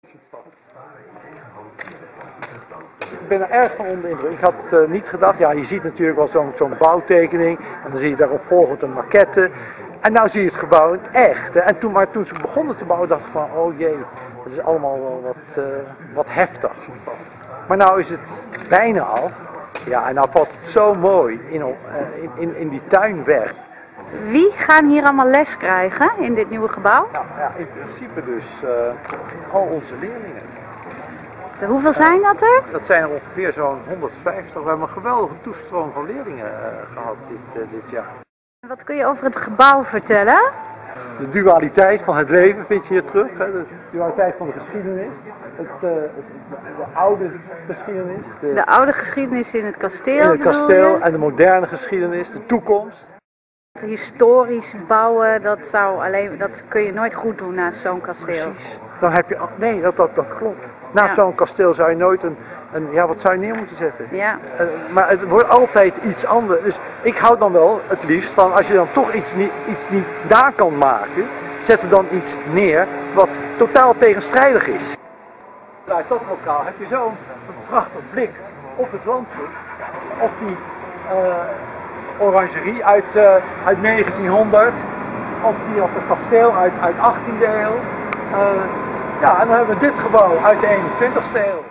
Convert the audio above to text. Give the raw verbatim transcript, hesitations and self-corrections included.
Ik ben er erg van onder de indruk. Ik had uh, niet gedacht, ja, je ziet natuurlijk wel zo'n zo'n bouwtekening en dan zie je daarop volgend een maquette. En nou zie je het gebouw in het echt. En toen, maar toen ze begonnen te bouwen dacht ik van, oh jee, dat is allemaal wel wat, uh, wat heftig. Maar nou is het bijna af. Ja, en nou valt het zo mooi in, uh, in, in, in die tuin weg. Wie gaan hier allemaal les krijgen in dit nieuwe gebouw? Nou ja, in principe dus uh, al onze leerlingen. De, hoeveel zijn dat er? Dat zijn er ongeveer zo'n honderdvijftig. We hebben een geweldige toestroom van leerlingen uh, gehad dit, uh, dit jaar. Wat kun je over het gebouw vertellen? De dualiteit van het leven vind je hier terug. Hè? De dualiteit van de geschiedenis. Het, uh, het, de oude geschiedenis. De, de oude geschiedenis in het kasteel. In het kasteel en de moderne geschiedenis, de toekomst. Historisch bouwen, dat, zou alleen, dat kun je nooit goed doen naast zo'n kasteel. Precies. Dan heb je, nee, dat, dat, dat klopt. Naast ja. zo'n kasteel zou je nooit een, een, ja, wat zou je neer moeten zetten? Ja. Uh, maar het wordt altijd iets anders. Dus ik hou dan wel het liefst van, als je dan toch iets niet, iets niet daar kan maken, zet er dan iets neer wat totaal tegenstrijdig is. Uit dat lokaal heb je zo'n prachtig blik op het landgoed, op die uh, orangerie uit, uh, uit negentienhonderd, op, die, op het kasteel uit, uit achttiende eeuw. Uh, ja, en dan hebben we dit gebouw uit de eenentwintigste eeuw.